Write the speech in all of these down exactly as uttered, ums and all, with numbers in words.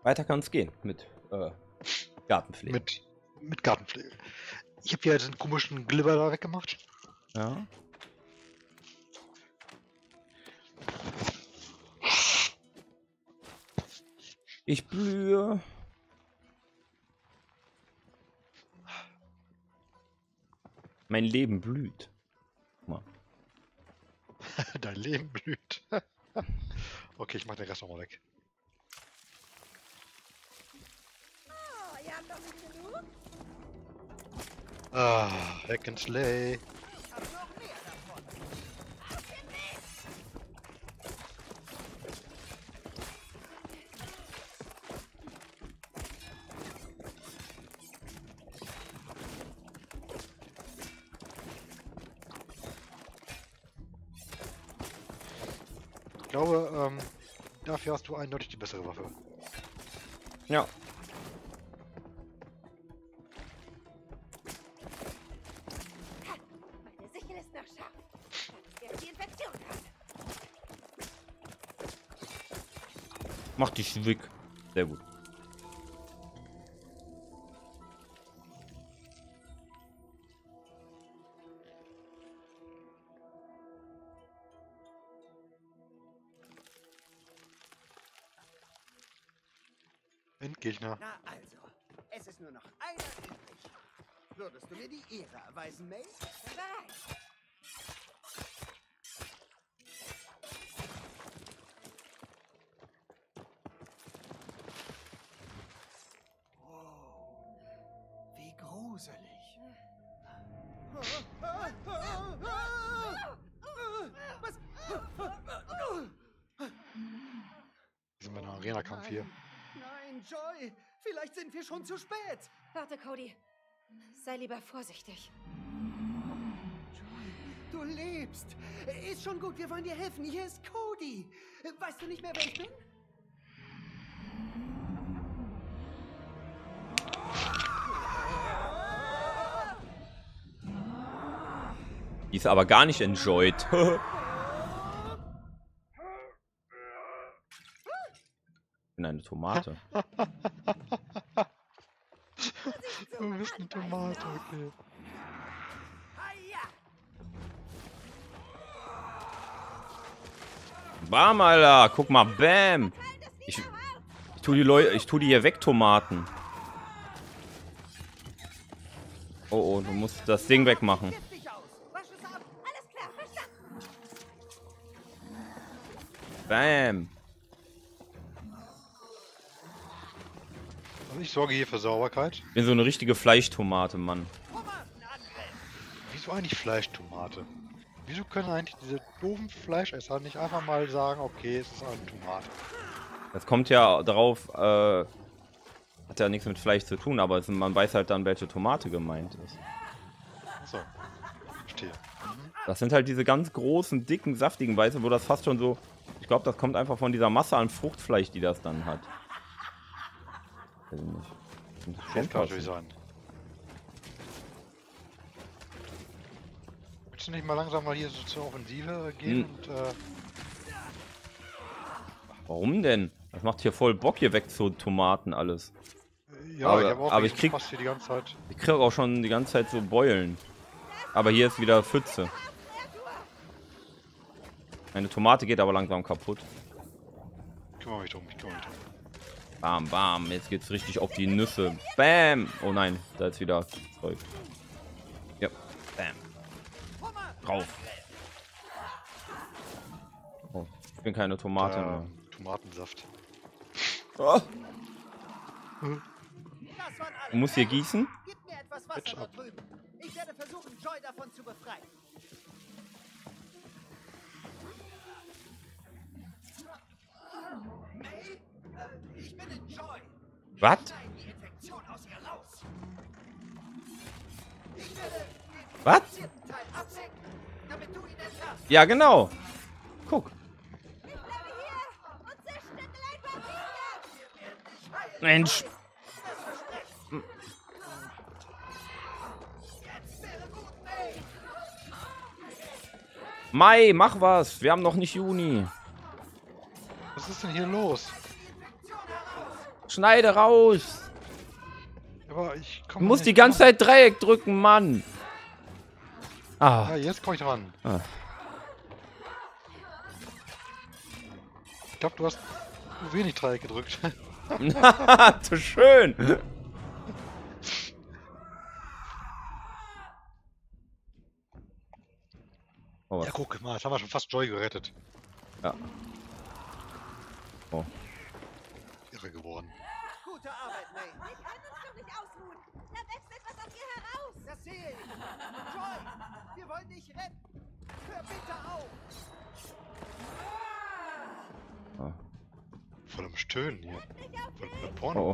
Weiter kann es gehen mit äh, Gartenpflege. Mit, mit Gartenpflege. Ich habe hier den komischen Glibber da weggemacht. Ja. Ich blühe. Mein Leben blüht. Guck mal. Dein Leben blüht. Okay, ich mach den Rest nochmal weg. Oh, ihr habt doch nicht genug? Ah, Hack and Slay. Ich hab noch mehr davon. Auf den Weg! Ich glaube, ähm, dafür hast du eindeutig die bessere Waffe. Ja. Meine Sichel ist noch scharf. Das ist die Infektionskarte. Mach dich weg. Sehr gut. Endgegner. Na also, es ist nur noch einer übrig. Würdest du mir die Ehre erweisen, May? Bereit. Oh, wie gruselig. Was? Wir sind bei einem Arena-Kampf hier. Nein, Joy, vielleicht sind wir schon zu spät. Warte, Cody. Sei lieber vorsichtig. Du lebst. Ist schon gut, wir wollen dir helfen. Hier ist Cody. Weißt du nicht mehr, wer ich bin? Die ist aber gar nicht enjoyed. Ich bin eine Tomate. Du bist eine Tomate, okay. Hiya! Bam, Alter. Guck mal, bam. Ich, ich tu die Leute, ich tu die hier weg, Tomaten. Oh, oh, du musst das Ding wegmachen. Giftig aus. Wasch es ab. Alles klar, verstanden. Bam. Also ich sorge hier für Sauberkeit. Ich bin so eine richtige Fleischtomate, Mann. Tomatenangriff. Wieso eigentlich Fleischtomate? Wieso können eigentlich diese doofen Fleischesser nicht einfach mal sagen, okay, es ist eine Tomate? Das kommt ja darauf, äh, hat ja nichts mit Fleisch zu tun, aber es, man weiß halt dann, welche Tomate gemeint ist. Achso, verstehe. Das sind halt diese ganz großen, dicken, saftigen Weiße, wo das fast schon so... Ich glaube, das kommt einfach von dieser Masse an Fruchtfleisch, die das dann hat. Weiß ich nicht. Das Das kann natürlich sein. Willst du nicht mal langsam mal hier so zur Offensive gehen Hm. und äh, Warum denn? Das macht hier voll Bock, hier weg zu Tomaten alles. ja, Aber- ich habe auch aber echt ich krieg- fast hier die ganze Zeit. Ich kriege auch schon die ganze Zeit so Beulen. Aber hier ist wieder Pfütze. Meine Tomate geht aber langsam kaputt. Ich kümmere mich drum, ich kümmere mich drum. Bam, bam. Jetzt geht's richtig auf die Nüsse. Bam. Oh nein, da ist wieder Zeug. Ja. Bam. Drauf. Oh, ich bin keine Tomate mehr. Ähm, Tomatensaft. Oh, Das waren alle. du musst hier gießen? Gib mir etwas Wasser Bitte da ab. drüben. Ich werde versuchen, Joy davon zu befreien. May, äh, ich bin in Joy. Was? Schneiden die Infektion aus ihr raus. Ich werde den Was? infizierten Teil absenken, damit du ihn entlarvst. Ja, genau. Guck. Ich bleibe hier und zerstückel ein paar Viecher. Mensch. Das verspreche ich. Jetzt wäre gut, May. Mai, mach was. Wir haben noch nicht Juni. Was ist denn hier los? Schneide raus! Aber ich Du komme musst die ganze Zeit Dreieck drücken, Mann! Ah. Ja, jetzt komme ich dran. Ah. Ich glaube, du hast zu wenig Dreieck gedrückt. Zu schön! Oh, was? Ja, guck mal, jetzt haben wir schon fast Joy gerettet. Ja. Oh. Irre geworden. Gute Arbeit, May. Wir können uns doch nicht ausruhen. Da wächst etwas aus ihr heraus. Das sehe ich. Joy, wir wollen dich retten. Hör bitte auf. Oh. Voll am Stöhnen hier. Nicht auf Voll mich. mit Porno. Oh.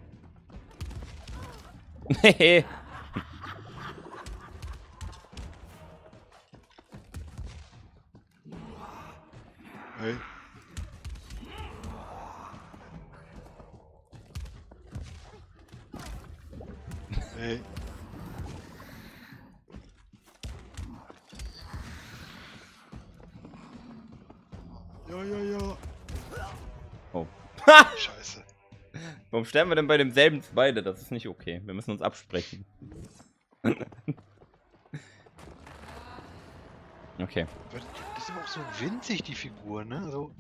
Nee. Hey. Hey. Ja, ja, ja. Oh. Scheiße. Warum sterben wir denn bei demselben beide? Das ist nicht okay. Wir müssen uns absprechen. Okay. Das ist aber auch so winzig, die Figur, ne? Also.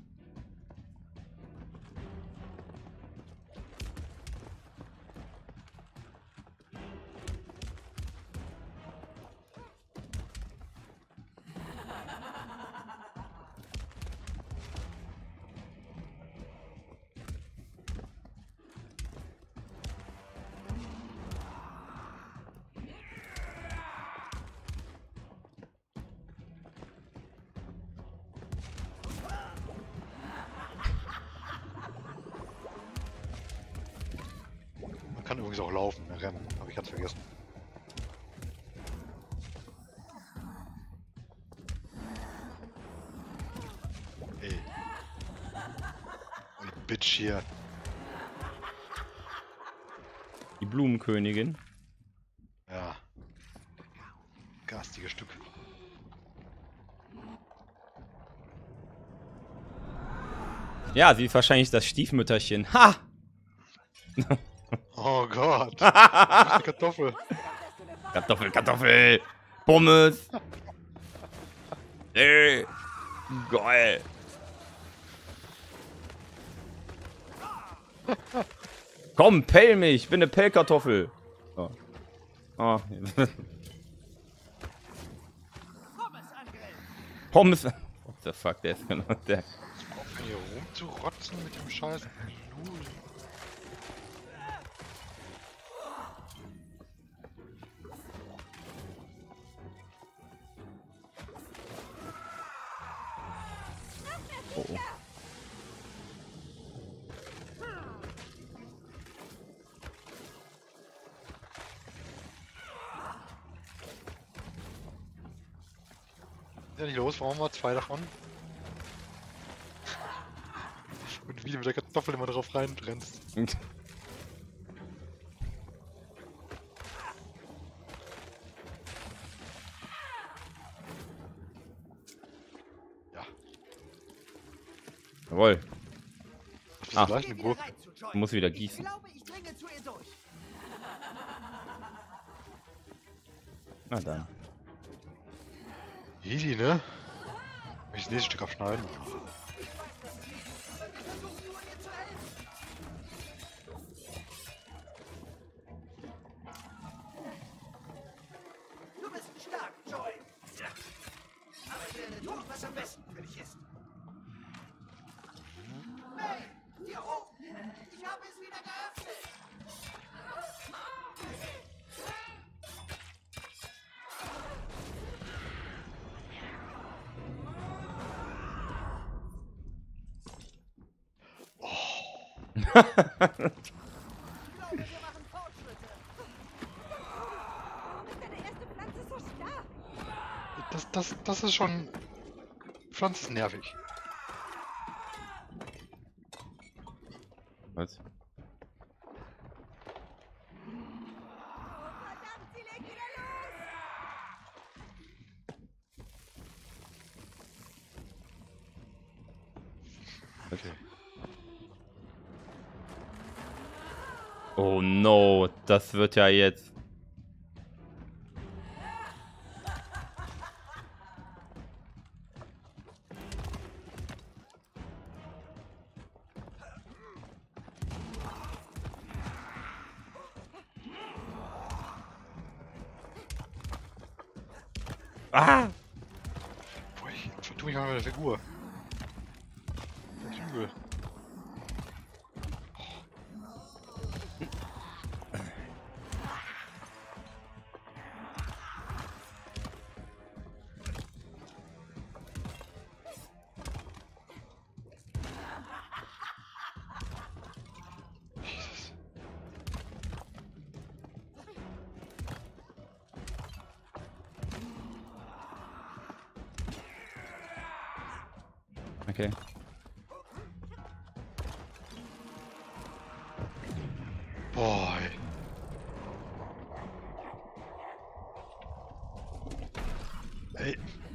Man kann übrigens auch laufen, ne? Rennen. Habe ich ganz vergessen. Ey. Oh, die Bitch hier. Die Blumenkönigin. Ja. Garstiges Stück. Ja, sie ist wahrscheinlich das Stiefmütterchen. Ha! Oh Gott. Eine Kartoffel. Kartoffel, Kartoffel! Pommes! Ey! Geil! Komm, pell mich! Ich bin eine Pellkartoffel! Oh. Oh. Pommes! What the fuck, der ist genau der. Aufhören hier rumzurotzen mit dem Scheiß. Lul. Oh, oh. Ist ja nicht los, warum haben wir zwei davon? Und wie du mit der Kartoffel immer drauf reinbrennst. Ja. Jawohl, Das ist Ah. gleich eine Geh Gurke. wieder rein zu Joy. du musst wieder Ich gießen. glaube, ich dringe zu ihr durch. Na dann. Easy, ne? Ich das nächste Stück abschneiden. Ich versuche nur, dir zu helfen. Du bist stark, Joy. Aber ich werde tun, was am besten für dich ist. May, hier oben. Ich habe es wieder geöffnet. Ich glaube, wir machen Fortschritte. Warum ist deine erste Pflanze so stark? Das, das, das ist schon... Pflanze ist nervig. Was? Verdammt, sie legt wieder los. Okay. Oh no, das wird ja jetzt... Ah! Boah, ich vertue mich mal mit der Figur. Das ist übel. Jesus. Okay. Boah, ey. Ey.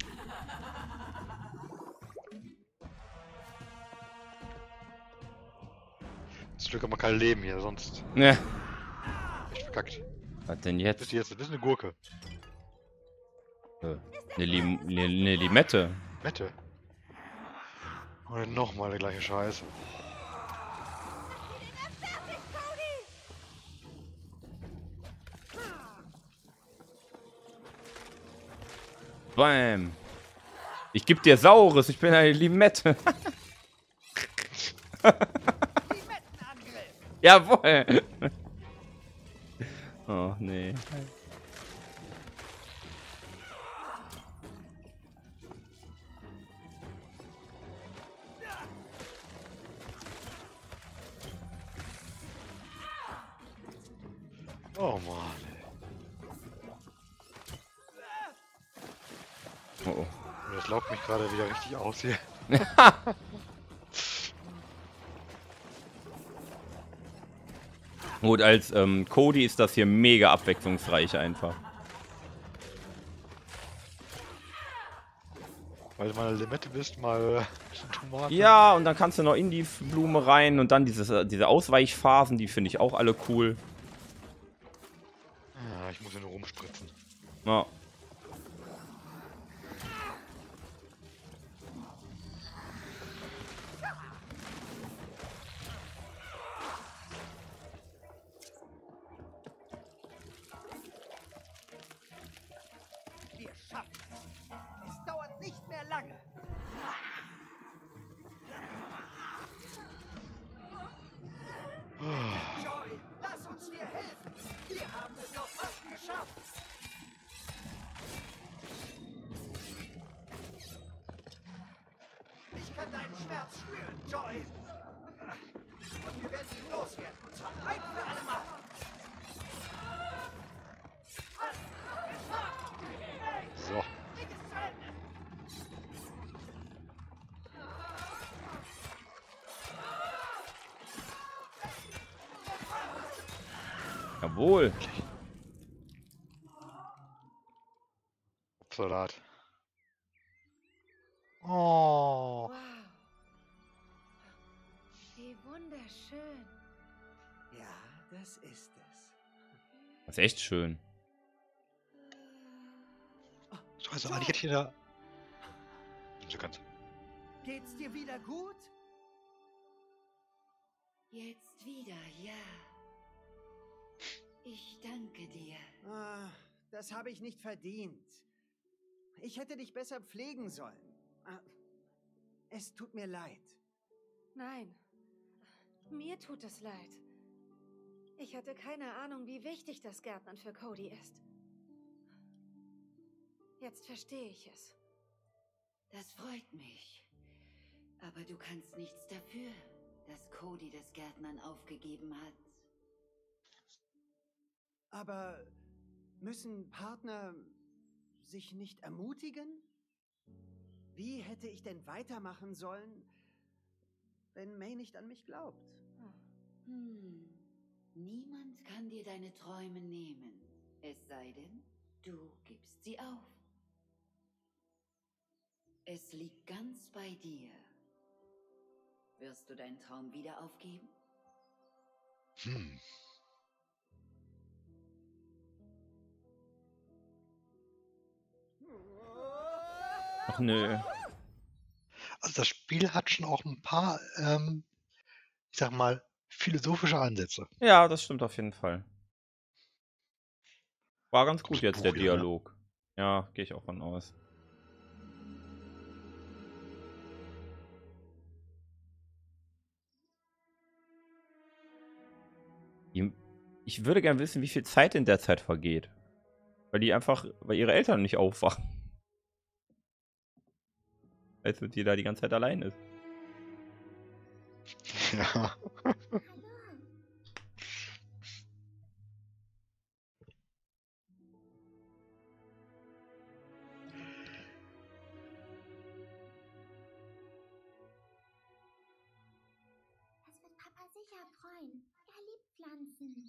Zum Glück haben wir kein Leben hier, sonst Ne. echt verkackt. Was denn Bist jetzt? du jetzt? Du bist eine Gurke. Äh, Eine Lim ne, ne Limette. Wette. Und nochmal der gleiche Scheiß. Fertig, Cody! Bam. Ich geb dir Saures, ich bin eine Limette. Jawohl. Oh, nee. Oh Mann. Oh, oh. Das laugt mich gerade wieder richtig aus hier. Gut, als ähm, Cody ist das hier mega abwechslungsreich einfach. Weil du mal eine Limette bist, mal eine Tomate. Ja, und dann kannst du noch in die Blume rein und dann dieses, äh, diese Ausweichphasen, die finde ich auch alle cool. Ja, ich muss hier nur rumspritzen. Ja. Wir schaffen es. Es dauert nicht mehr lange. Joy, lass uns dir helfen. Wir haben es doch fast geschafft. Ich kann deinen Schmerz spüren, Joy. Und wir werden ihn loswerden. Und zwar ein für alle Mal. So. Jawohl. Salat. Oh. Wow. Wie wunderschön. Ja, das ist es. Das ist echt schön. So, also eigentlich hätte ich da. So ganz. Geht's dir wieder gut? Jetzt wieder, ja. Ich danke dir. Ah, das habe ich nicht verdient. Ich hätte dich besser pflegen sollen. Ah, es tut mir leid. Nein, mir tut es leid. Ich hatte keine Ahnung, wie wichtig das Gärtnern für Cody ist. Jetzt verstehe ich es. Das freut mich. Aber du kannst nichts dafür, dass Cody das Gärtnern aufgegeben hat. Aber müssen Partner sich nicht ermutigen? Wie hätte ich denn weitermachen sollen, wenn May nicht an mich glaubt? Hm. Niemand kann dir deine Träume nehmen. Es sei denn, du gibst sie auf. Es liegt ganz bei dir. Wirst du deinen Traum wieder aufgeben? Hm. Ach nö. Also das Spiel hat schon auch ein paar, ähm, ich sag mal, philosophische Ansätze. Ja, das stimmt auf jeden Fall. War ganz gut Das jetzt Buch der wieder, ne? Dialog. Ja, gehe ich auch von aus. Die- Ich würde gern wissen, wie viel Zeit in der Zeit vergeht. Weil die einfach, weil ihre Eltern nicht aufwachen. Als wenn die da die ganze Zeit allein ist. Ja. Das wird Papa sicher freuen. Er liebt Pflanzen.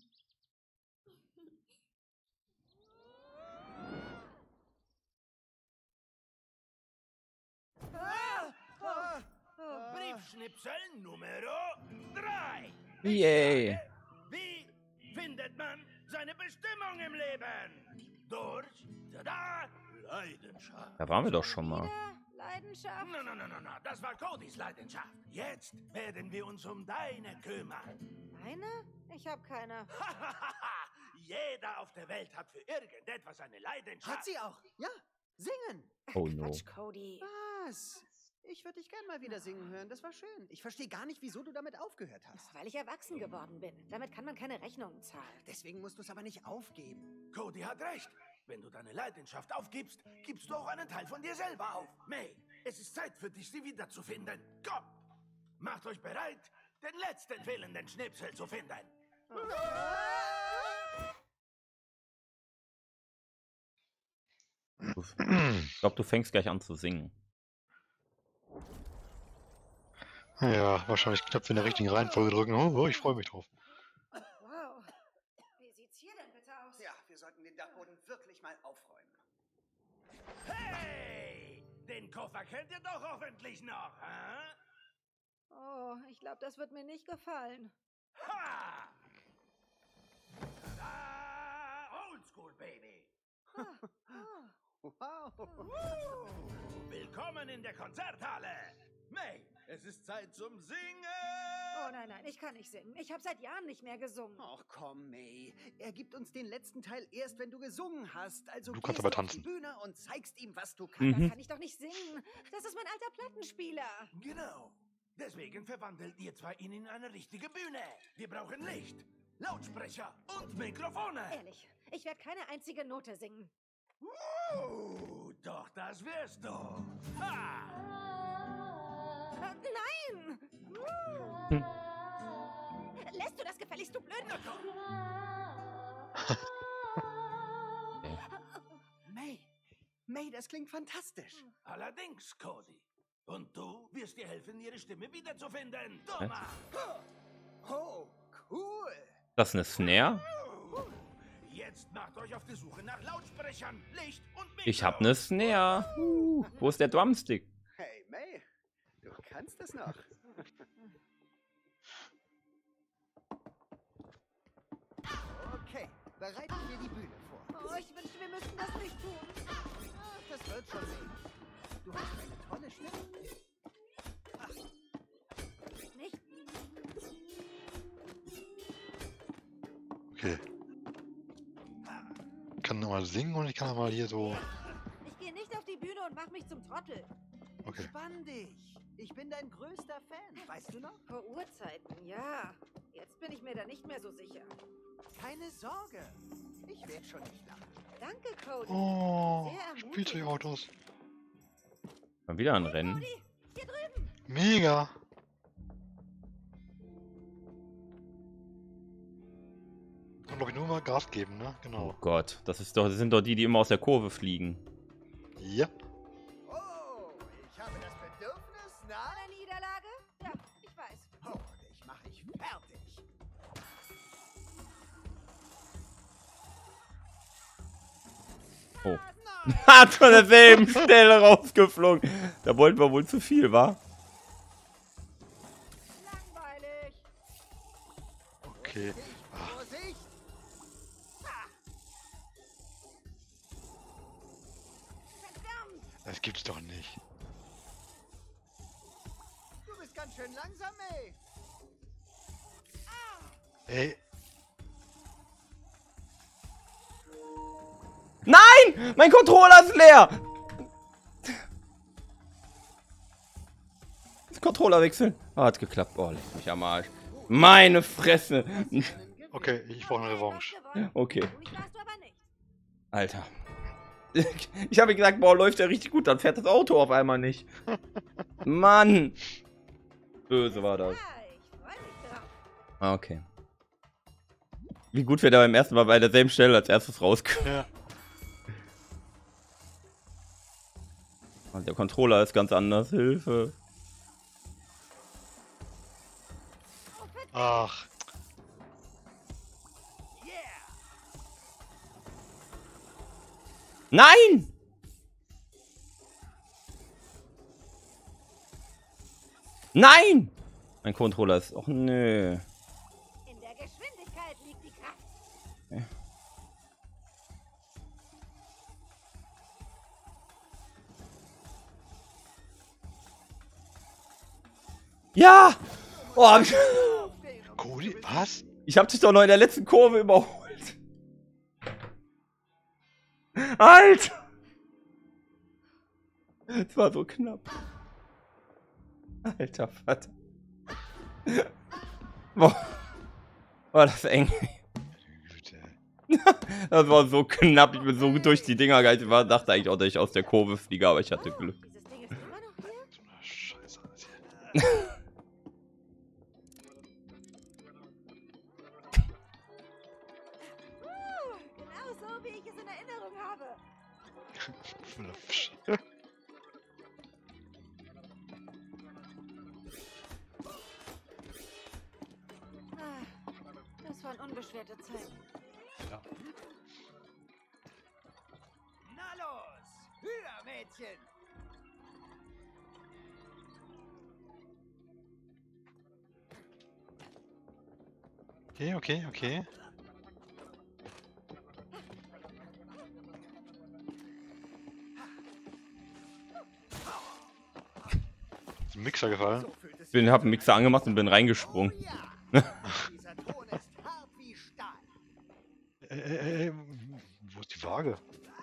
Briefschnipsel Numero drei. Yay. Wie findet man seine Bestimmung im Leben? Durch, tada, Leidenschaft. Da waren wir doch schon mal. Wieder Leidenschaft? Na, na, na, na, na, das war Codys Leidenschaft. Jetzt werden wir uns um deine kümmern. Meine? Ich habe keine. Jeder auf der Welt hat für irgendetwas eine Leidenschaft. Hat sie auch. Ja, singen. Oh no. Quatsch, Cody. Was? Ich würde dich gern mal wieder singen hören. Das war schön. Ich verstehe gar nicht, wieso du damit aufgehört hast. Weil ich erwachsen geworden bin. Damit kann man keine Rechnungen zahlen. Deswegen musst du es aber nicht aufgeben. Cody hat recht. Wenn du deine Leidenschaft aufgibst, gibst du auch einen Teil von dir selber auf. May, es ist Zeit für dich, sie wiederzufinden. Komm, macht euch bereit, den letzten fehlenden Schnipsel zu finden. Ich glaube, du fängst gleich an zu singen. Ja, wahrscheinlich Knöpfe in der richtigen Reihenfolge drücken. Oh, oh, ich freue mich drauf. Wow. Wie sieht's hier denn bitte aus? Ja, wir sollten den Dachboden wirklich mal aufräumen. Hey, den Koffer kennt ihr doch hoffentlich noch, hä? Oh, ich glaube, das wird mir nicht gefallen. Ha! Tada! Oldschool, Baby. Ah, ah. Wow. Willkommen in der Konzerthalle. May, es ist Zeit zum Singen. Oh nein, nein, ich kann nicht singen. Ich habe seit Jahren nicht mehr gesungen. Ach komm, May. Er gibt uns den letzten Teil erst, wenn du gesungen hast. Also Du kannst gehst aber auf tanzen. die Bühne und zeigst ihm, was du kannst. Da Mhm. kann ich doch nicht singen. Das ist mein alter Plattenspieler. Genau. Deswegen verwandelt ihr zwei ihn in eine richtige Bühne. Wir brauchen Licht, Lautsprecher und Mikrofone. Ehrlich, ich werde keine einzige Note singen. Uh, doch das wirst du. Ha! Äh, nein! Hm. Lässt du das gefälligst, du blöden... May, May, das klingt fantastisch. Allerdings, Cody. Und du wirst ihr helfen, ihre Stimme wiederzufinden. Thomas! Oh, cool. Das ist eine Snare? Jetzt macht euch auf die Suche nach Lautsprechern, Licht und Mikro. Ich habe eine Snare. Uh, wo ist der Drumstick? Hey, May, du kannst es noch. Okay, bereiten wir die Bühne vor. Oh, ich wünschte, wir müssten das nicht tun. Ach, das wird schon, May. Du hast eine tolle Stimme. Nicht? Okay. Ich kann nochmal singen und ich kann nochmal hier so. Ich gehe nicht auf die Bühne und mach mich zum Trottel. Okay. Spann dich. Ich bin dein größter Fan, weißt du noch? Vor Urzeiten, ja. Jetzt bin ich mir da nicht mehr so sicher. Keine Sorge. Ich werde schon nicht lachen. Danke, Cody. Oh, Sehr ermutigend. Spielzeugautos. Mal wieder ein Rennen. Cody, hier drüben. Mega. Kann glaube ich nur mal Gas geben, ne? Oh Genau. Gott, das, ist doch, das sind doch die, die immer aus der Kurve fliegen. Ja. Oh, ich habe das Bedürfnis nach... Eine Niederlage? Ja, ich weiß. Oh, dich mache ich fertig. Oh. Hat von derselben Stelle rausgeflogen. Da wollten wir wohl zu viel, wa? Langweilig. Okay. Ah, Vorsicht! Verdammt. Das gibt's doch nicht. Du bist ganz schön langsam, May. Ey, Nein! Mein Controller ist leer! Das Controller wechseln. Ah, hat geklappt. Oh, leck mich am Arsch. Meine Fresse. okay, ich brauche eine Revanche. Okay. Ruhig warst du aber nicht. Alter. Ich habe gesagt, boah, läuft ja richtig gut. Dann fährt das Auto auf einmal nicht. Mann. Böse war das. Ja, ich freu mich drauf. Ah, okay. Wie gut wir da beim ersten Mal bei derselben Stelle als erstes rauskommen. Ja. Und der Controller ist ganz anders. Hilfe. Ach, Nein! Nein! Mein Controller ist... Och, nö. In der Geschwindigkeit liegt die Kraft. Ja! Oh, hab ich... Cody, was? Ich hab dich doch noch in der letzten Kurve überholt. Alter! Das war so knapp. Alter Vater. Boah. War das eng. Güte. Das war so knapp. Ich bin so durch die Dinger gehalten. Ich dachte eigentlich auch, dass ich aus der Kurve fliege, aber ich hatte Glück. Dieses Ding ist immer noch hier? So eine Scheiße alles hier. Uh, genau so, wie ich es in Erinnerung habe. Flupsch. Ah, das waren unbeschwerte Zeiten. Ja. Na los, höher, Mädchen. Okay, okay, okay. Ist ein Mixer gefallen? So fühlt es Ich bin, hab einen Mixer angemacht und bin Oh reingesprungen. ja. Dieser Ton ist hart wie Stahl. Ey, ey, ey, wo ist die Waage?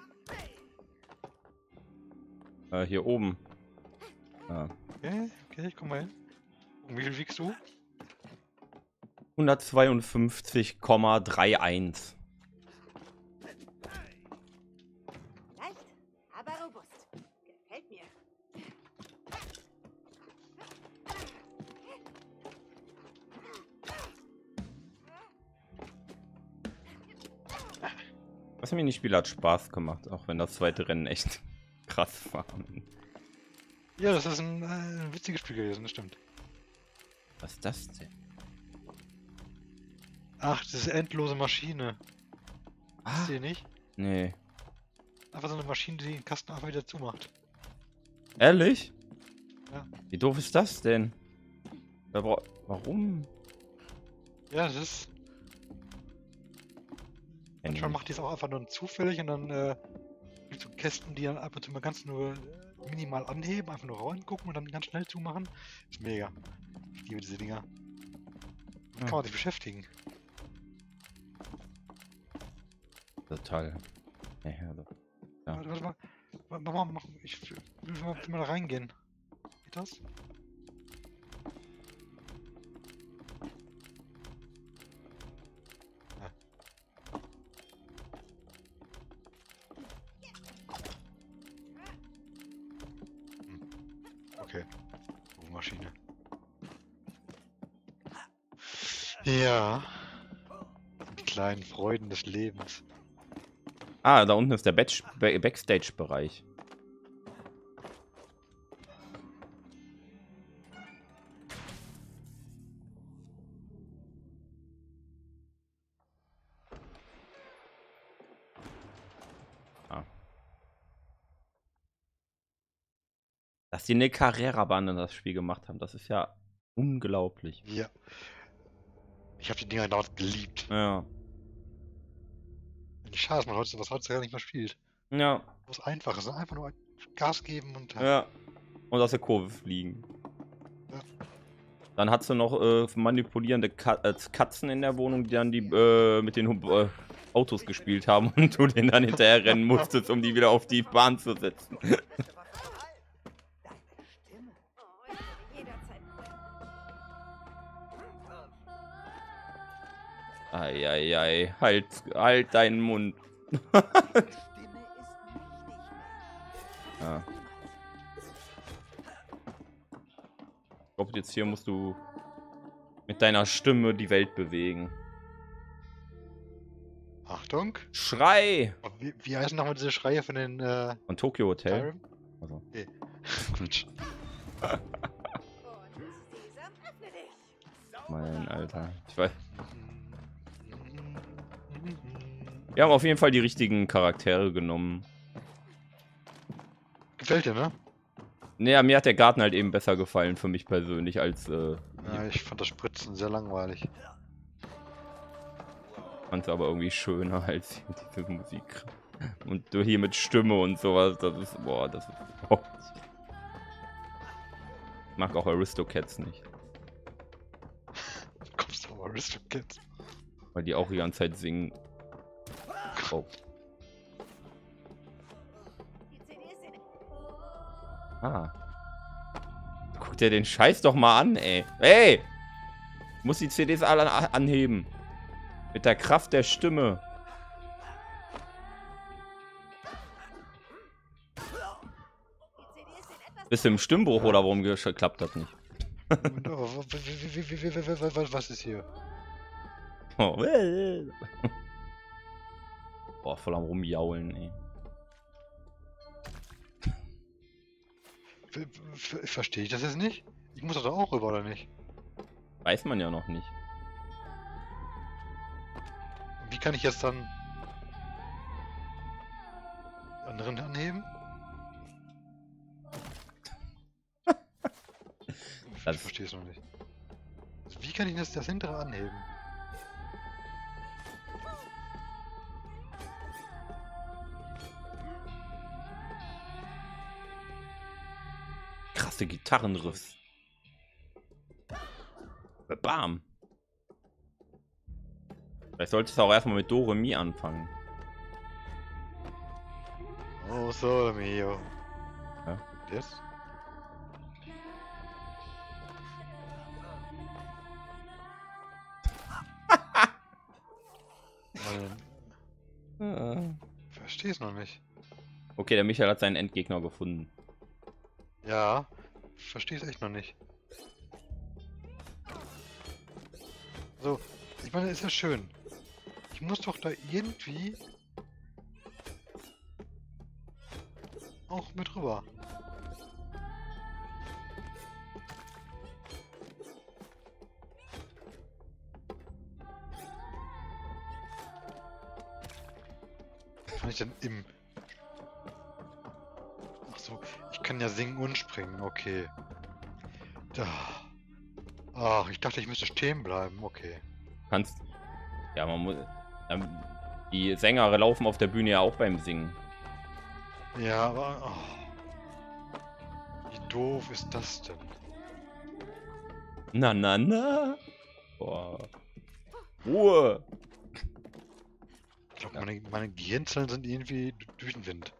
Äh, hier oben. Ah. Okay, okay, ich komm mal hin. Und wie viel wiegst du? hundertzweiundfünfzig Komma einunddreißig. Leicht, aber robust. Gefällt mir. Das Minispiel hat Spaß gemacht, auch wenn das zweite Rennen echt krass war. Ja, das ist ein, äh, ein witziges Spiel gewesen, das stimmt. Was ist das denn? Ach, das ist endlose Maschine. Ah, Wisst ihr nicht? nee. Einfach so eine Maschine, die den Kasten einfach wieder zumacht. Ehrlich? Ja. Wie doof ist das denn? Wer bra- Warum? Ja, das ist. Manchmal macht die es auch einfach nur zufällig und dann äh, gibt es so Kästen, die dann ab und zu mal ganz nur äh, minimal anheben, einfach nur reingucken und dann ganz schnell zumachen. Ist mega. Ich liebe diese Dinger. Damit Ja. kann man sich beschäftigen. Total. Nee, also. Ja. Warte, warte mal. Warte mal, mach, ich will mal, will mal da reingehen. Geht das? Ja. Hm. Okay. Maschine. Ja. Die kleinen Freuden des Lebens. Ah, da unten ist der Batch- Ba- Backstage-Bereich. Ah. Dass die eine Carrera-Bahn in das Spiel gemacht haben, das ist ja unglaublich. Ja. Ich habe die Dinger damals geliebt. Ja. Schade, dass man heute was heutzutage nicht mehr spielt. Ja. Was Einfaches, einfach nur Gas geben und Ja. Und aus der Kurve fliegen. Ja. Dann hast du noch äh, manipulierende Ka äh, Katzen in der Wohnung, die dann die äh, mit den äh, Autos gespielt haben und du denen dann hinterher rennen musstest, um die wieder auf die Bahn zu setzen. Oh, ich würde jederzeit Eieiei, halt, halt deinen Mund. Ja. Ich glaube, jetzt hier musst du mit deiner Stimme die Welt bewegen. Achtung. Schrei! Oh, Wie, wie heißen nochmal diese Schreie von den äh, Von Tokyo Hotel. Skyrim? Also. Nee. Quatsch. Und Sesam, öffne dich. Mein Alter. Ich weiß. Wir haben auf jeden Fall die richtigen Charaktere genommen. Gefällt dir, ne? Naja, mir hat der Garten halt eben besser gefallen für mich persönlich als äh, Ja, ich fand das Spritzen sehr langweilig. fand es aber irgendwie schöner als diese Musik. Und du hier mit Stimme und sowas, das ist, boah, das ist, oh. Ich mag auch Aristocats nicht, Du kommst auf Aristocats. weil die auch die ganze Zeit singen. Oh. Die C D ist in. Ah. Guck dir den Scheiß doch mal an, ey. Ey! Ich muss die C Ds alle an anheben. Mit der Kraft der Stimme. Die C D ist in etwas. Bist du im Stimmbruch oder warum gesch- klappt das nicht? Und, oh, w- w- w- w- w- w- w- w- was ist hier? Oh. Boah, voll am Rumjaulen, ey. F- f- Verstehe ich das jetzt nicht? Ich muss doch da auch rüber, oder nicht? Weiß man ja noch nicht. Wie kann ich jetzt dann anderen anheben? Das- Ich verstehe es noch nicht. Also wie kann ich das, das hintere anheben? Krasse Gitarrenriffs. Bam. Vielleicht solltest du auch erstmal mit Do Re Mi anfangen. Oh, sole mio. Ja. Und jetzt? Mann, verstehe es noch nicht. Okay, der Michael hat seinen Endgegner gefunden. Ja, verstehe es echt noch nicht. So, ich meine, ist ja schön. Ich muss doch da irgendwie auch mit rüber. Was kann ich denn im... Ach so, ich kann ja singen und springen, okay. Da. Ach, ich dachte, ich müsste stehen bleiben, okay. Kannst. Ja, man muss. Ähm, die Sänger laufen auf der Bühne ja auch beim Singen. Ja, aber... Oh. Wie doof ist das denn? Na, na, na. Boah. Ruhe. Ich glaube, meine, meine Gehirnzellen sind irgendwie d- durch den Wind.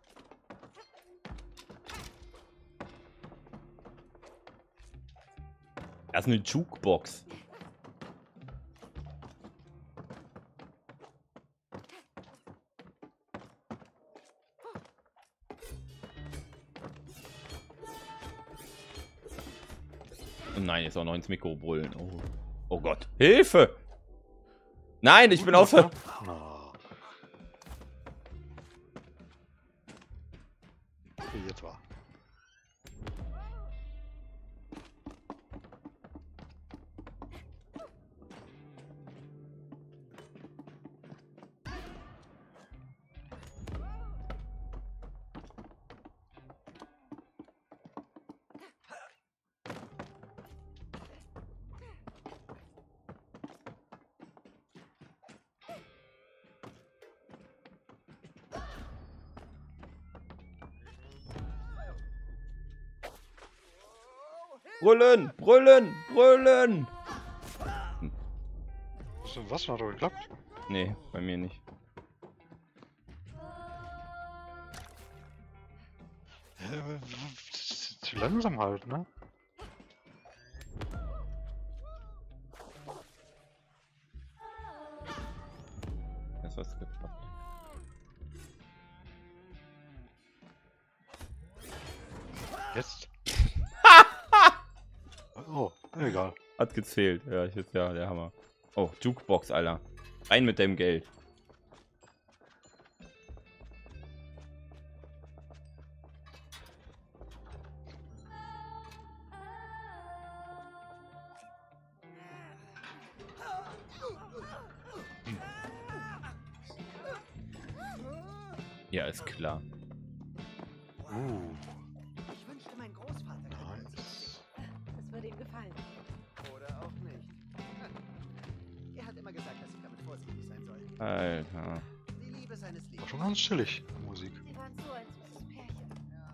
Das ist eine Jukebox. Oh nein, jetzt auch noch ins Mikro brüllen. Oh, oh Gott. Hilfe! Nein, ich bin außer. Na. Okay, jetzt war. Brüllen, brüllen, brüllen. So, was? Hat doch geklappt? Nee, bei mir nicht. Äh, das ist zu langsam halt, ne? Jetzt hat's geklappt. Jetzt? Oh, egal. Hat gezählt. Ja, ich jetzt ja der Hammer. Oh, Jukebox, Alter. Rein mit dem Geld. Ja, ist klar. Uh, Ich wünschte, mein Großvater könnte nice. Das würde ihm gefallen. oder auch nicht. Er hat immer gesagt, dass ich damit vorsichtig sein soll. Alter. Die Liebe seines War Lebens. schon ganz chillig, die Musik. Sie waren so ein süßes Pärchen.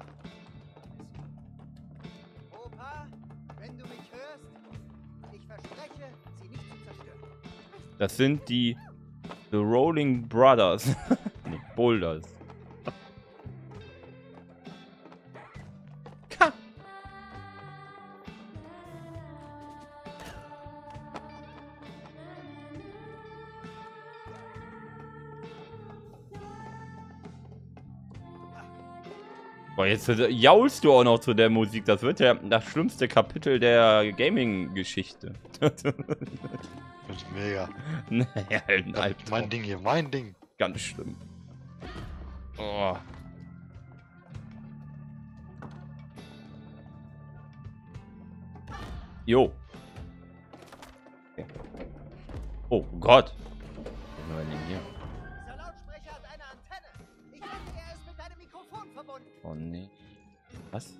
Opa, wenn du mich hörst, ich verspreche, sie nicht zu zerstören. Das sind die The Rolling Brothers. Nee, Boulders. Ka. Boah, jetzt äh, jaulst du auch noch zu der Musik. Das wird ja das schlimmste Kapitel der Gaming-Geschichte. Das ist mega. Naja, ein Ja, Albtraum. mein Ding hier, mein Ding. Ganz schlimm. Oh. Jo. Okay. Oh Gott. Was haben wir denn hier? Dieser Lautsprecher hat eine Antenne. Ich denke, er ist mit deinem Mikrofon verbunden. Oh nee. Was?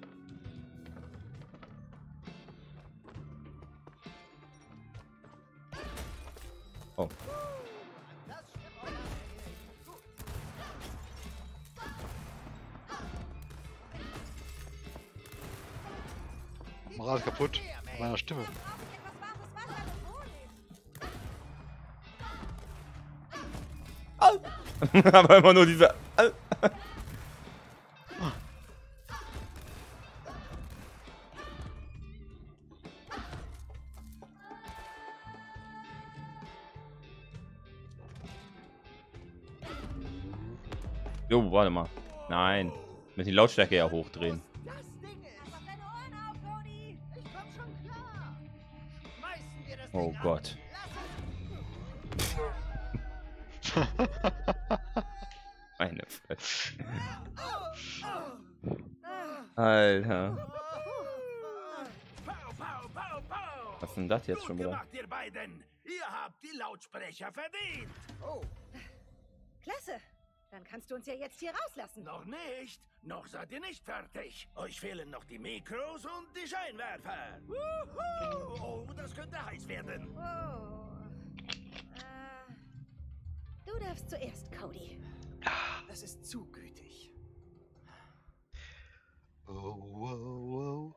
Oh. Das stimmt, euer Gut. Mach alles kaputt. Mit meiner Stimme. Aber immer nur diese. Jo, warte mal. Nein. Mit die Lautstärke ja hochdrehen. Das Ding ist. Mach deine Ohren auf, Cody. Ich komm schon klar. Schmeißen wir das Oh Ding Gott. Ab. Lass Meine Fresse. Ah, Alter. Pow, pow, pow, pow. Was ist denn das jetzt Gut schon wieder? gemacht, ihr beiden. Ihr habt die Lautsprecher verdient. Oh, klasse. Dann kannst du uns ja jetzt hier rauslassen. Noch nicht. Noch seid ihr nicht fertig. Euch fehlen noch die Mikros und die Scheinwerfer. Wuhu. Oh, das könnte heiß werden. Oh. Äh, du darfst zuerst, Cody. das ist zu gütig. Oh, oh, oh.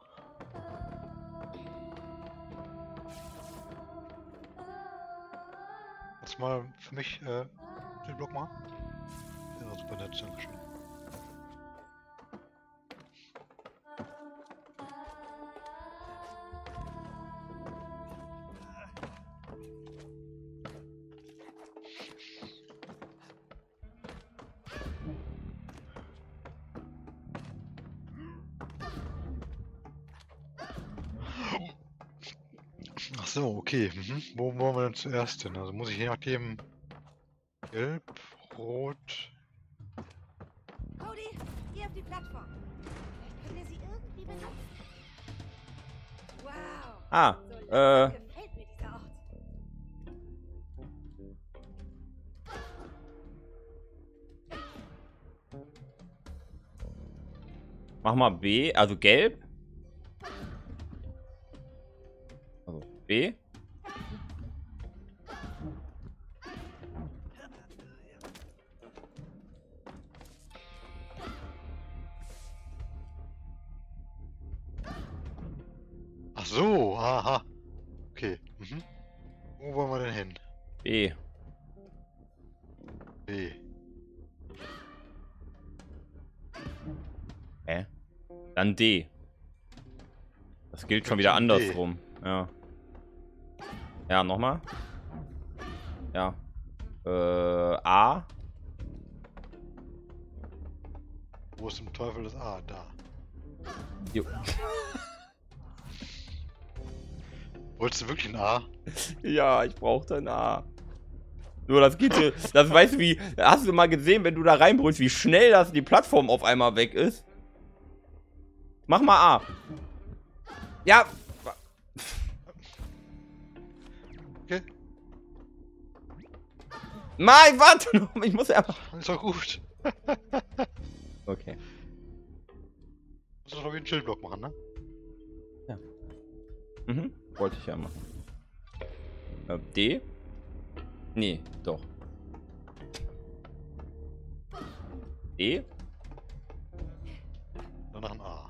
Kannst du mal für mich äh, den Block machen? Ja, super nett, dankeschön. Ach so, okay. Mhm. Wo wollen wir denn zuerst hin? Also muss ich je nachdem gelb, rot. Cody, geh auf die Plattform. Vielleicht können wir sie irgendwie benutzen. Wow. Ah, So äh. langsam gefällt mir dieser Ort. Mach mal B, also gelb. Also B. Ach so, aha. Okay. Mhm. Wo wollen wir denn hin? B. B. Hä? Dann D. Das gilt schon Dann wieder zum D. andersrum. Ja. Ja, nochmal. Ja. Äh, A. Wo ist zum Teufel das A? Da. Jo. Wolltest du wirklich ein A? Ja, ich brauchte ein A. Nur das geht hier. Das weißt du wie. Hast du mal gesehen, wenn du da reinbrüllst, wie schnell das die Plattform auf einmal weg ist? Mach mal A. Ja. Okay. Nein, warte noch. Ich muss ja. Ist doch gut. Okay. Musst du doch wie einen Schildblock machen, ne? Mhm. Wollte ich ja machen. Äh, D? Nee, doch. D? Danach ein A.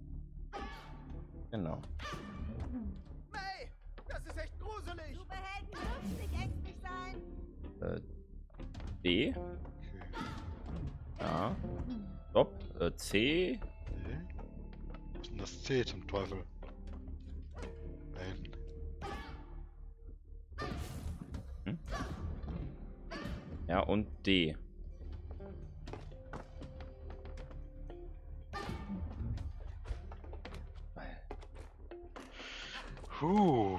Genau. May, das ist echt gruselig. Superhelden dürfen nicht ängstlich sein. Äh, D? Okay. Ja. Stopp. Äh, C? D. Was ist denn das C zum Teufel? Da hinten. Hm? Ja, und D. Puh.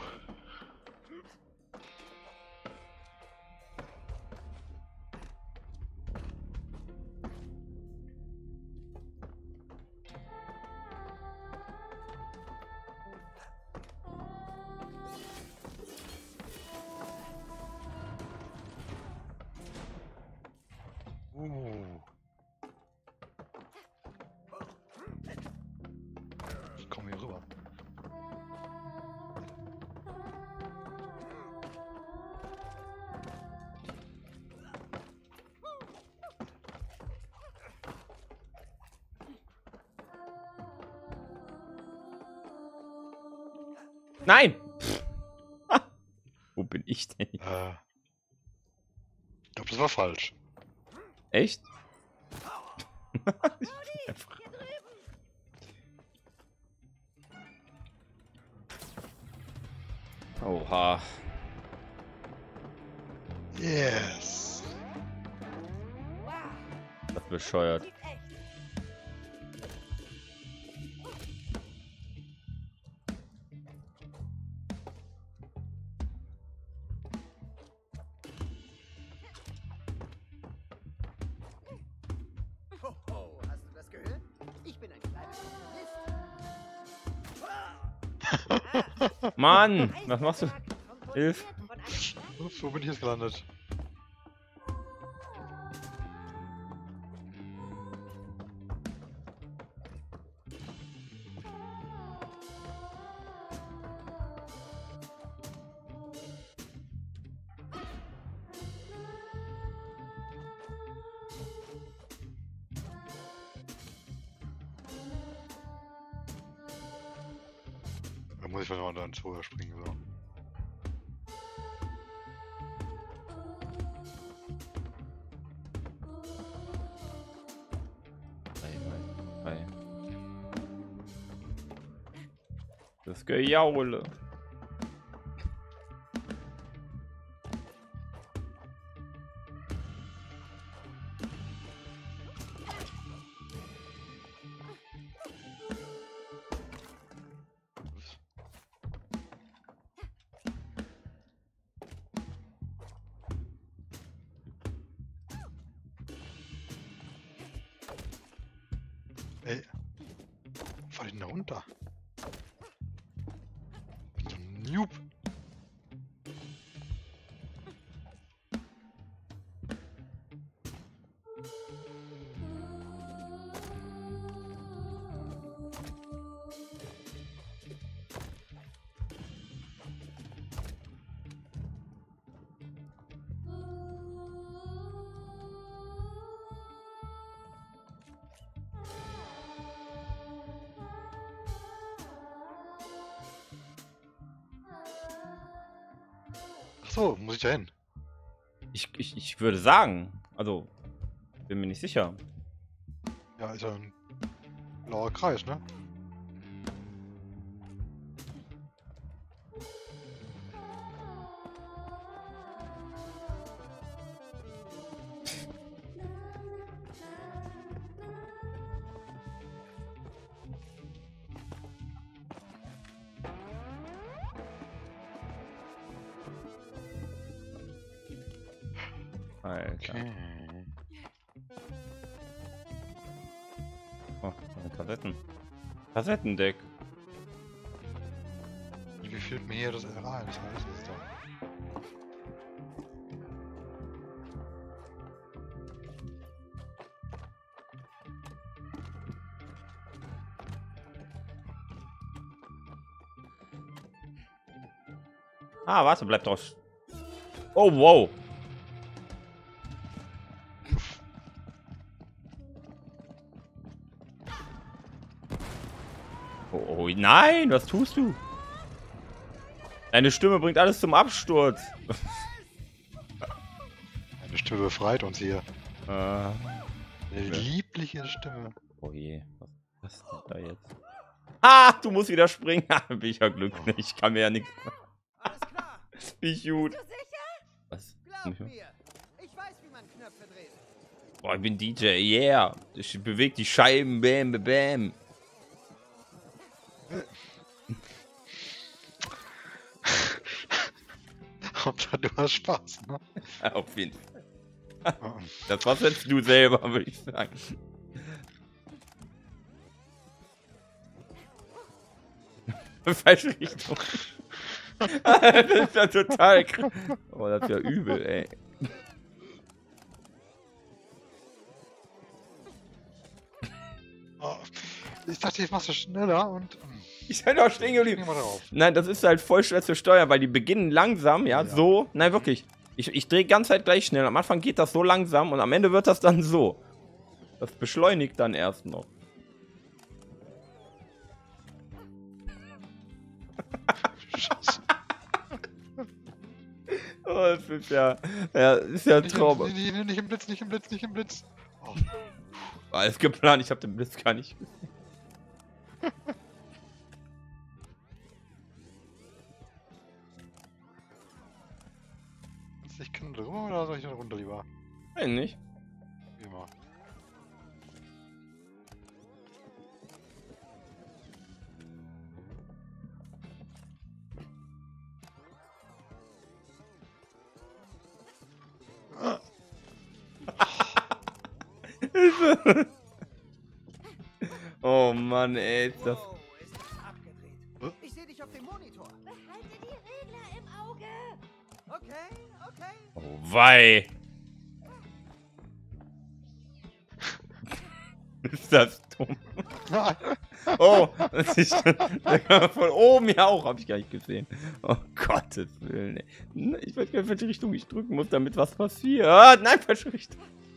Uh. Ich komme hier rüber. Nein! Wo bin ich denn? Äh. Ich glaube, das war falsch. Echt? Oha. Yes. Das ist bescheuert. Ho, ho, hast du das gehört? Ich bin ein kleiner Komponist. Mann! Was machst du? Hilf! Ups, wo bin ich jetzt gelandet? Da muss ich vielleicht mal da ins Feuer springen, so. Drei, drei, drei. Das Gejaule. Ey. Wo fall ich denn da runter? Ich bin so ein Noob. So, muss ich da hin? Ich, ich, ich würde sagen. Also, bin mir nicht sicher. Ja, ist ja ein blauer Kreis, ne? Alter. Okay. Oh, meine Kassetten. Kassettendeck. Wie fehlt mir hier das R A? Das heißt, das ist da. Ah, warte, bleib drauf. Oh, wow. Oh, oh, nein, was tust du? Deine Stimme bringt alles zum Absturz. Eine Stimme befreit uns hier. Äh, Eine Ja. liebliche Stimme. oh je, was ist denn da jetzt? Ah, du musst wieder springen. Bin ich ja glücklich. Ich kann mir ja nichts. Alles klar. Bin ich gut. Bist du sicher? Was? Glaub mir. Ich weiß, wie man Knöpfe dreht. Boah, ich bin D J, yeah. Ich bewege die Scheiben, bam, bam, bam. Hauptsache, du hast Spaß, ne? Auf jeden Fall. Das war's jetzt du selber, würde ich sagen. Falsche Richtung. Das ist ja total krass. Oh, das ist ja übel, ey. Oh, ich dachte, jetzt machst du schneller und. Ich bin doch stehen geblieben. Geh mal drauf. Nein, das ist halt voll schwer zu steuern, weil die beginnen langsam, ja, Ja. so. Nein, wirklich. Ich, ich drehe die ganze Zeit gleich schnell. Am Anfang geht das so langsam und am Ende wird das dann so. Das beschleunigt dann erst noch. Scheiße. Oh, das ist ja, ja, ist ja ein Nicht, Traum. im, nicht, nicht im Blitz, nicht im Blitz, nicht im Blitz. Oh, Alles geplant, ich habe den Blitz gar nicht gesehen. ich kann drüber oder soll ich dann runter lieber? Nein, nicht. Wie immer. Oh Mann, ey, ist das. Oh, es ist abgedreht. Ich sehe dich auf dem Monitor. Behalte die Regler im Auge. Okay, okay. Oh wei. Ist das dumm. Oh, das ist, von oben ja auch, habe ich gar nicht gesehen. Oh Gottes Willen, ey. Ich weiß gar nicht, welche Richtung ich drücken muss, damit was passiert. Ah, nein, falsche Richtung.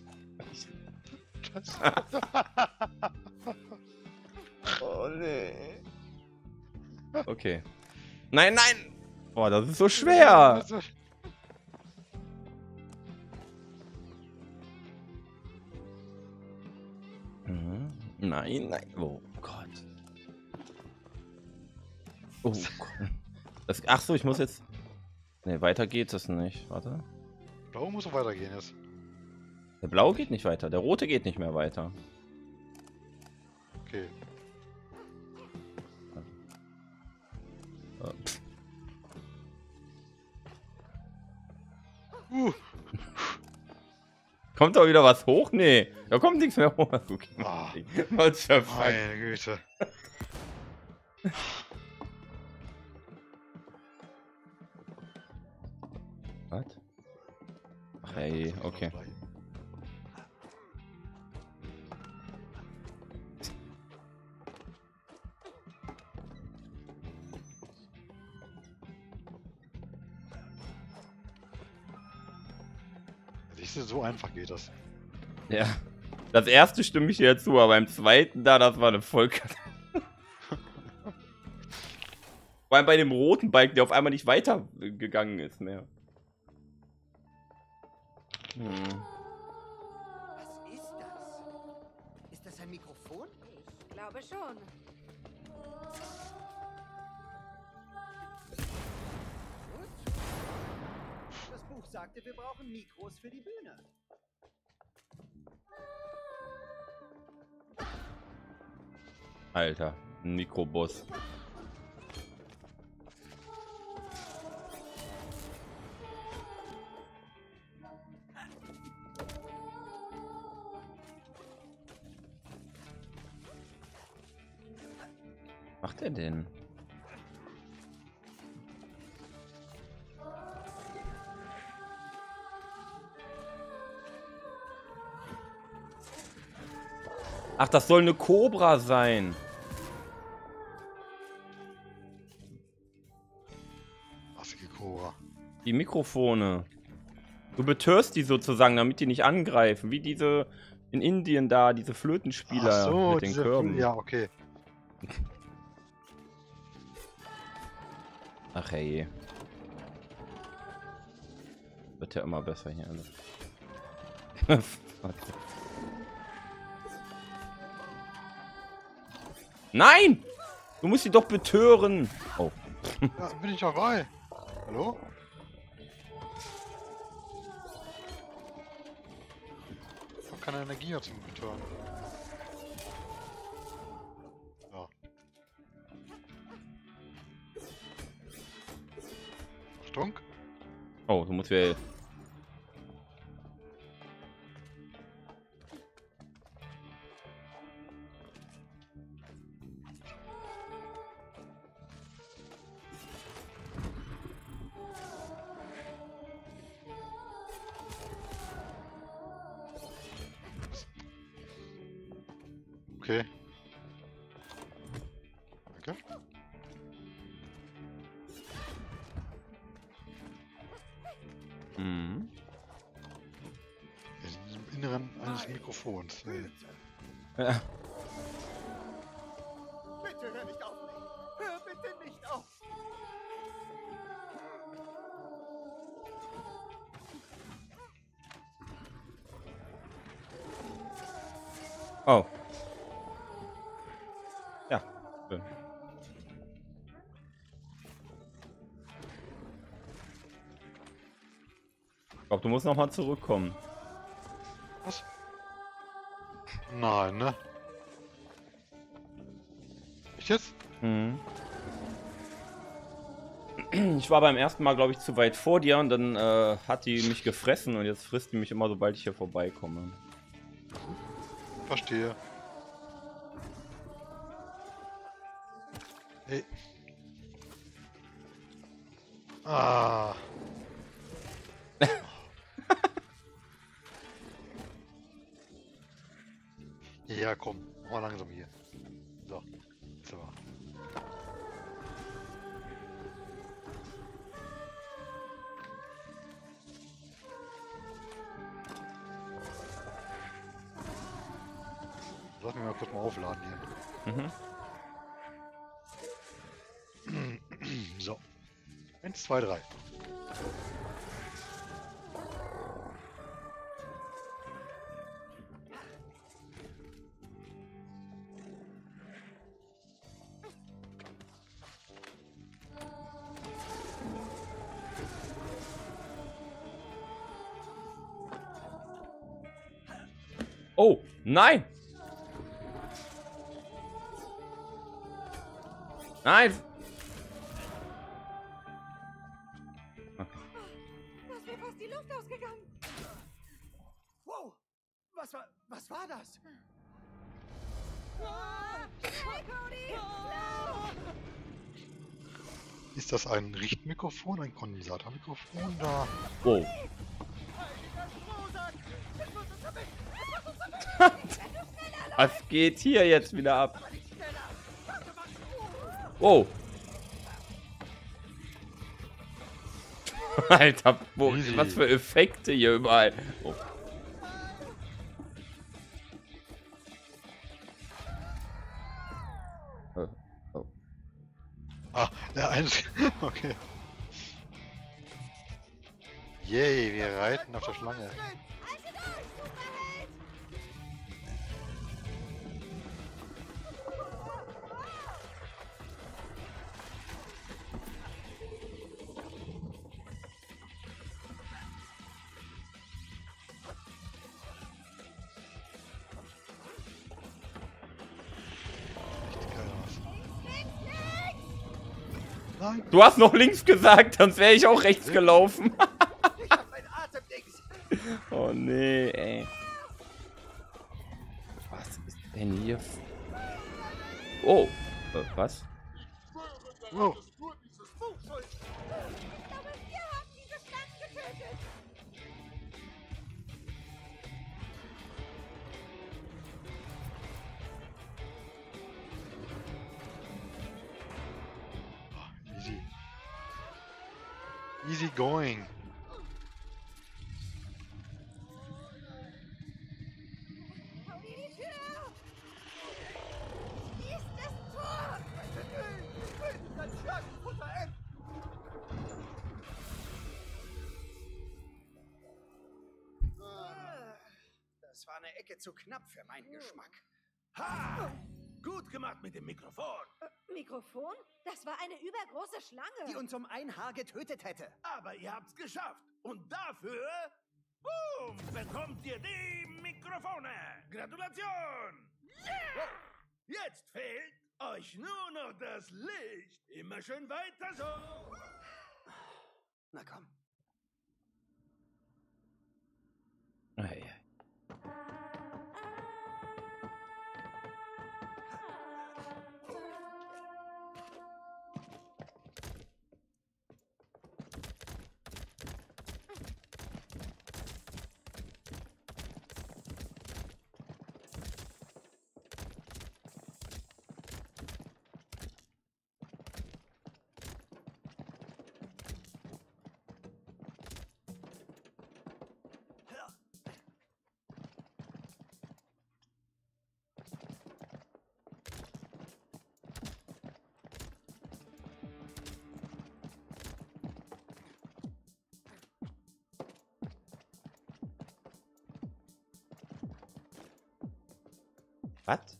Oh nee. Okay. Nein, nein! Oh, das ist so schwer! Mhm. Nein, nein. Oh Gott. Oh Gott. Das, ach so, ich muss jetzt. Ne, weiter geht es nicht. Warte. Blau muss auch weitergehen jetzt. Der blaue geht nicht weiter. Der rote geht nicht mehr weiter. Okay. Äh, Uh. Kommt da wieder was hoch? Nee. Da kommt nichts mehr hoch. Okay. Ah. What the fuck? Meine Güte. Was? Ach ey, okay. Siehst du, so einfach geht das. Ja. Das erste stimme ich dir zu, aber beim zweiten da, das war eine Vollkatastrophe. Vor allem bei dem roten Balken, der auf einmal nicht weitergegangen ist mehr. Hm. Was ist das? Ist das ein Mikrofon? Ich glaube schon. Gut. Das Buch sagte, wir brauchen Mikros für die Bühne. Alter, ein Mikrobus. Was macht er denn? Ach, das soll eine Kobra sein. Massige Cobra. Die Mikrofone. Du betörst die sozusagen, damit die nicht angreifen. Wie diese in Indien da, diese Flötenspieler Ach so, mit den diese Körben. Fl- Ja, okay. Ach hey. Wird ja immer besser hier alles. Nein! Du musst sie doch betören. Oh. Ja, bin ich dabei. Hallo? Ich hab keine Energie mehr zum Betören. So. Achtung. Oh, du musst ja. Okay. Danke. Mhm. Wir sind im Inneren eines Mikrofons. Ey. Ja. Bitte hör nicht auf mich. Hör bitte nicht auf. Oh. Ja. Schön. Ich glaube, du musst noch mal zurückkommen. Was? Nein, ne? Ich jetzt? Mhm. Ich war beim ersten Mal, glaube ich, zu weit vor dir und dann äh, hat die mich gefressen und jetzt frisst die mich immer, sobald ich hier vorbeikomme. Verstehe. Hey. Ah. Ja, komm. Mal langsam hier. So. So. Lass mich mal kurz mal aufladen hier. Mhm. So. Eins, zwei, drei. Oh, nein! Nein! Da ist mir fast die Luft ausgegangen. Wow. Was war, was war das? Hey, Cody! Lauf! Ist das ein Richtmikrofon, ein Kondensatormikrofon da? Oh. Was geht hier jetzt wieder ab? Oh. Alter, wo, Easy. was für Effekte hier überall. Oh. Oh. Oh. Ah, der eins. Okay. Yay, wir reiten auf der Schlange. Haltet euch, Superheld! Richtig geil aus. Nein. Du hast noch links gesagt, sonst wäre ich auch rechts gelaufen. Ich hab mein Atemdings. Oh nee, ey. Was ist denn hier? f- Oh, äh, was? Oh. Nur dieses Buch schuld. Ich glaube, ihr habt diese Schlangen getötet. Easy. Easy going. Cody, die Tür! Schließt das Tor! Das Schlangenfutter, ey. Das war eine Ecke zu knapp für meinen Geschmack. Ha! Gut gemacht mit dem Mikrofon. Mikrofon? Das war eine übergroße Schlange. Die uns um ein Haar getötet hätte. Aber ihr habt's geschafft. Und dafür, boom, bekommt ihr die Mikrofone. Gratulation. Yeah! Jetzt fehlt euch nur noch das Licht. Immer schön weiter so. Na komm. Ei, ei. Was?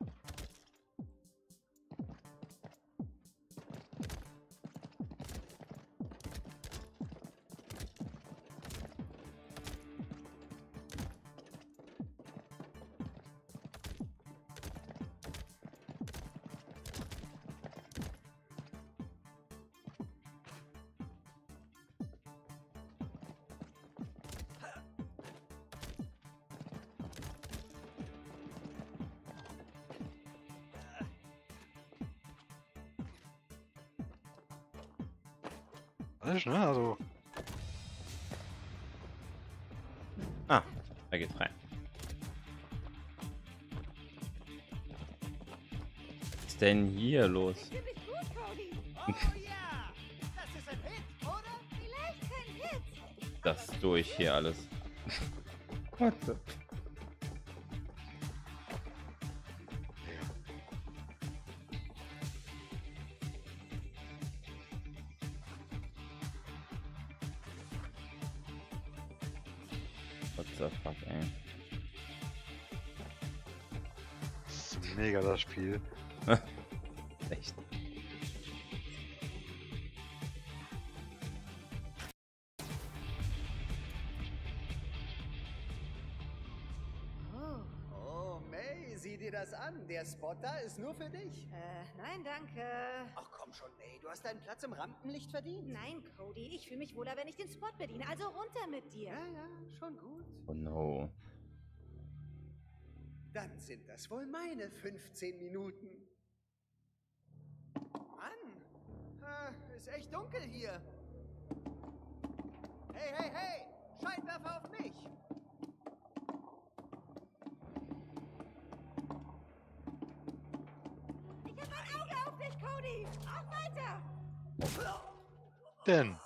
Alles, ne? Also. Ah, da geht's rein. Was ist denn hier los? Ziemlich gut, Cody. Oh ja! Das ist ein Hit, oder? Vielleicht kein Hit. Das durch hier alles. What the? What the fuck, ey. Das ist mega das Spiel. Echt. Oh, Oh, May, sieh dir das an. Der Spot da ist nur für dich. äh, nein, danke. Ach komm schon, May. Du hast deinen Platz im Rampenlicht verdient. Nein, Cody, ich fühle mich wohler, wenn ich den Spot bediene. Also runter mit dir. Ja, ja, schon gut. Oh no. Dann sind das wohl meine fünfzehn Minuten. Mann, äh, ist echt dunkel hier. Hey, hey, hey, Scheinwerfer auf mich. Ich hab ein Auge auf dich, Cody. Mach weiter. Denn.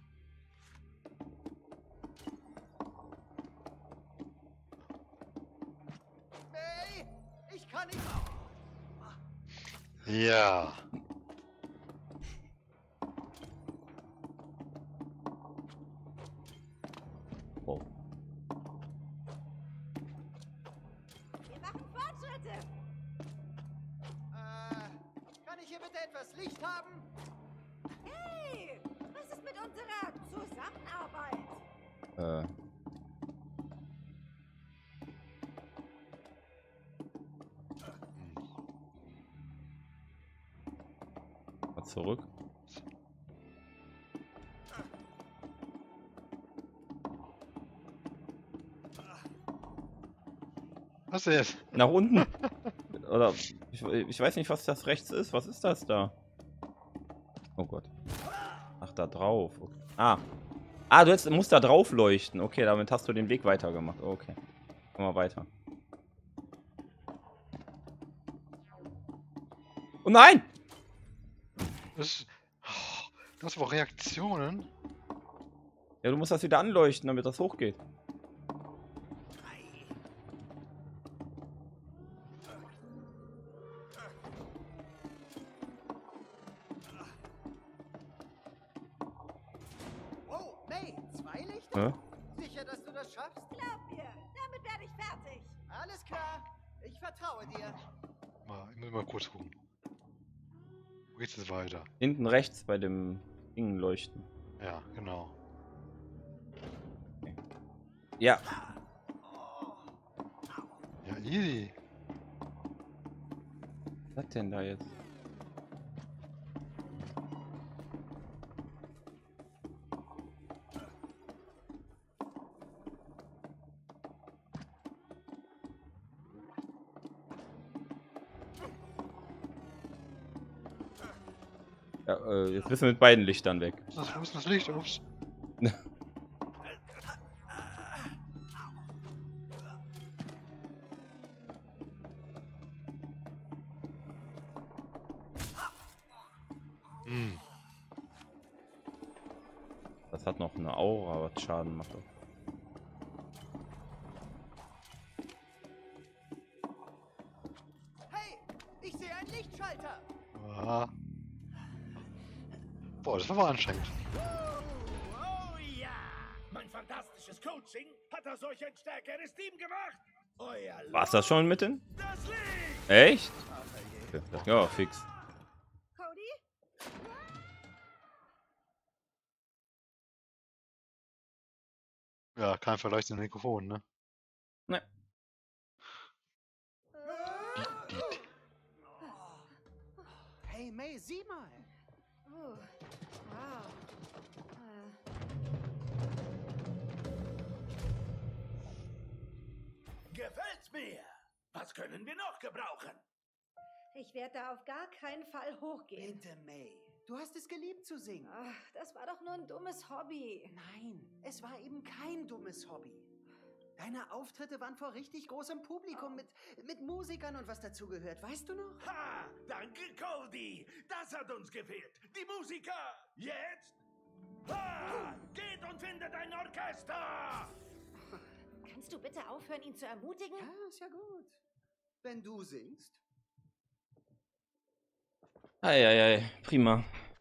May, ich kann nicht. Ja. Oh. Wir machen Fortschritte. Äh, kann ich hier bitte etwas Licht haben? Hey, was ist mit unserer Zusammenarbeit? Äh. Mal zurück. Was ist jetzt? Nach unten. Oder ich, ich weiß nicht, was das rechts ist. Was ist das da? Oh Gott. Ach, da drauf. Okay. Ah. Ah, du hast, musst da drauf leuchten. Okay, damit hast du den Weg weitergemacht. Okay. Komm mal weiter. Oh nein! Das, oh, das war Reaktionen. Ja, du musst das wieder anleuchten, damit das hochgeht. Oh, May, zwei Lichter? Hä? Sicher, dass du das schaffst? Glaub mir, damit werde ich fertig. Alles klar. Ich vertraue dir. Mal, ich muss mal kurz gucken. Wo geht's jetzt weiter? Hinten rechts bei dem Ding leuchten. Ja, genau. Ja. Ja, easy. Was denn da jetzt? Ja, äh, jetzt müssen wir mit beiden Lichtern weg. Was ist das, wo ist das Licht? Ups. Hm. Das hat noch eine Aura, was Schaden macht. Hey, ich sehe einen Lichtschalter. Ah. Boah, das war aber anstrengend. Oh ja! Mein fantastisches Coaching hat aus euch ein stärkeres Team gemacht. Euer War's das schon mitten? Das Licht! Echt? Okay, das ging aber fix. Cody? Ja, kein Vergleich zum Mikrofon, ne? Ne. Hey, May, sieh mal. Oh, wow. Äh, Gefällt's mir? Was können wir noch gebrauchen? ich werde da auf gar keinen Fall hochgehen. Bitte, May. Du hast es geliebt zu singen. Ach, das war doch nur ein dummes Hobby. Nein, es war eben kein dummes Hobby. Deine Auftritte waren vor richtig großem Publikum mit, mit Musikern und was dazugehört. Weißt du noch? Ha! Danke, Cody! Das hat uns gefehlt. Die Musiker! Jetzt? Ha! Geht und findet ein Orchester! Kannst du bitte aufhören, ihn zu ermutigen? Ja, ist ja gut. Wenn du singst. Eieiei, prima.